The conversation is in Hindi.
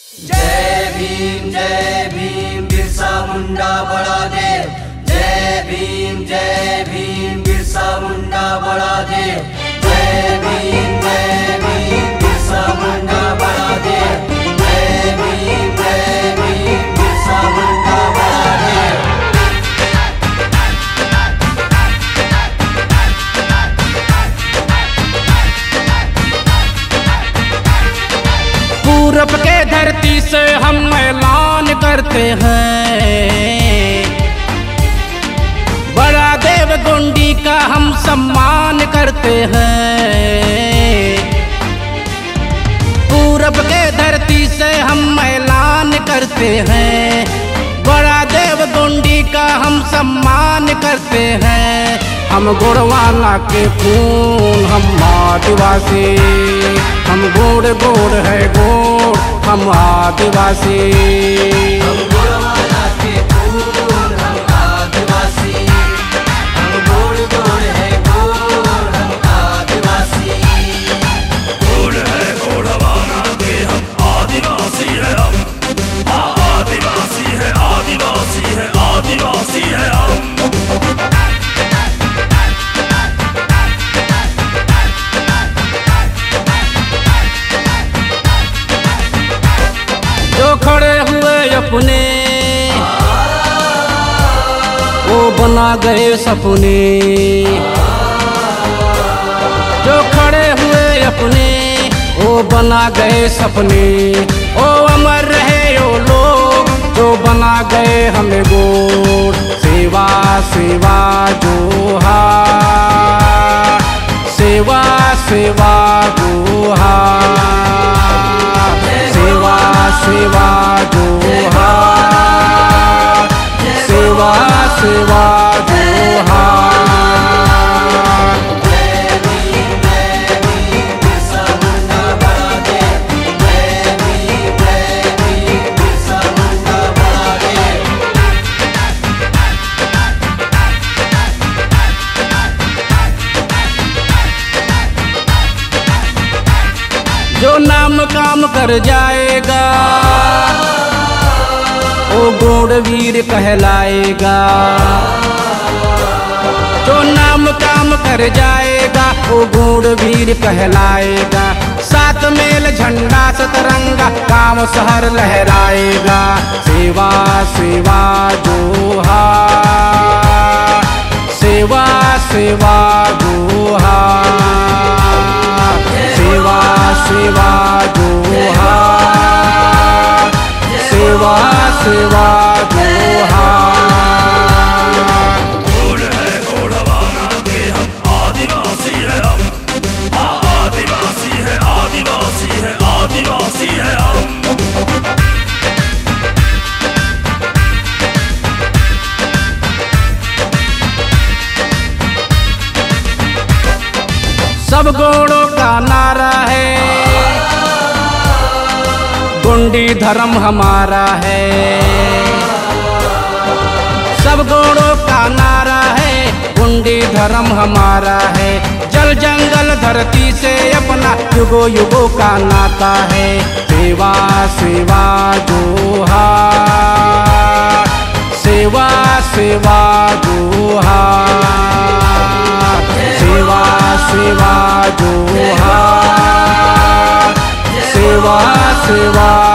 जय भीम बिरसा मुंडा बड़ा देव। जय भीम बिरसा मुंडा बड़ा देव। जय भीम बिरसा मुंडा बड़ा देव। जय भीम बिरसा मुंडा बड़ा देव। पूरब के धरती से हम ऐलान करते हैं, बड़ा देव गोंडी का हम सम्मान करते हैं। पूरब के धरती से हम ऐलान करते हैं, बड़ा देव गोंडी का हम सम्मान करते हैं। हम गोड़वाना के खून हम आदिवासी, हम गोड़ गोड़ है गोड़ हम आदिवासी। हम गोड़वाना के खून हम आदिवासी, हम गोड़ गोड़ है गोड़ हम आदिवासी। गोड़ है गोड़वाना के हम आदिवासी है हम, आदिवासी है आदिवासी है आदिवासी है हम। जो खड़े हुए अपने वो बना गए सपने, जो खड़े हुए अपने वो बना गए सपने। ओ अमर रहे ओ लोग जो बना गए हमें गोड़। सेवा सेवा जोहार, सेवा सेवा जोहार, सेवा सेवा जोहार, सेवा सेवा जोहार। जय भीम बिरसा मुंडा बड़ा देव। जय भीम बिरसा मुंडा बड़ा देव। जो नाम काम कर जाएगा वो गोड़ वीर कहलाएगा। जो नाम काम कर जाएगा वो गोड़ वीर कहलाएगा। सात मेल झंडा सतरंगा गांव शहर लहराएगा। सेवा सेवा जोहार, सेवा सेवा जोहार, सेवा सेवा जोहार, सेवा सेवा जोहार। गोड़ है गोड़वाना के हम आदिवासी है हम, आदिवासी है आदिवासी है आदिवासी है हम। सब गोड़ों का नारा है, गोंडी धर्म हमारा है। सब गोड़ों का नारा है, गोंडी धर्म हमारा है। जल जंगल धरती से अपना युगो युगो का नाता है। सेवा सेवा जोहार, सेवा सेवा जोहार, सेवा सेवा जोहार, सेवा सेवा